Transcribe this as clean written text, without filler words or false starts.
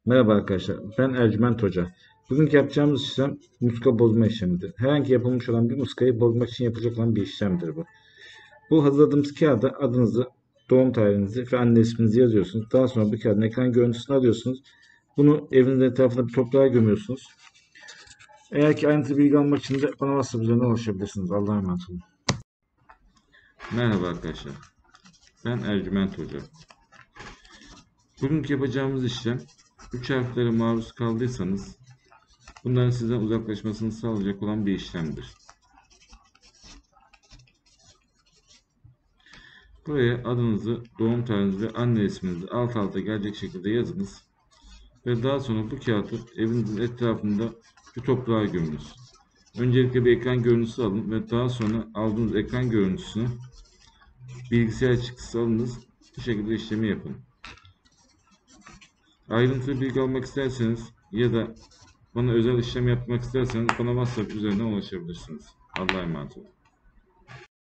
Merhaba arkadaşlar, ben Ercüment Hoca. Bugünkü yapacağımız işlem muska bozma işlemidir. Herhangi yapılmış olan bir muskayı bozmak için yapılacak olan bir işlemdir bu. Bu hazırladığımız kağıda adınızı, doğum tarihinizi ve anne isminizi yazıyorsunuz. Daha sonra bu kağıdın ekran görüntüsünü alıyorsunuz. Bunu evinizin etrafında bir toprağa gömüyorsunuz. Eğer ki ayrıntılı bilgi almak için de bana WhatsApp üzerinden ulaşabilirsiniz. Allah'a emanet olun. Merhaba arkadaşlar. Ben Ercüment Hoca. Bugünkü yapacağımız işlem 3 harflere maruz kaldıysanız bunların sizden uzaklaşmasını sağlayacak olan bir işlemdir. Buraya adınızı, doğum tarihinizi ve anne isminizi alt alta gelecek şekilde yazınız. Ve daha sonra bu kağıdı evinizin etrafında bir toprağa gömünüz. Öncelikle bir ekran görüntüsü alın ve daha sonra aldığınız ekran görüntüsünü bilgisayar çıktısı alınız. Bu şekilde işlemi yapın. Ayrıntılı bilgi almak isterseniz ya da bana özel işlem yapmak isterseniz bana WhatsApp üzerinden ulaşabilirsiniz. Allah'a emanet olun.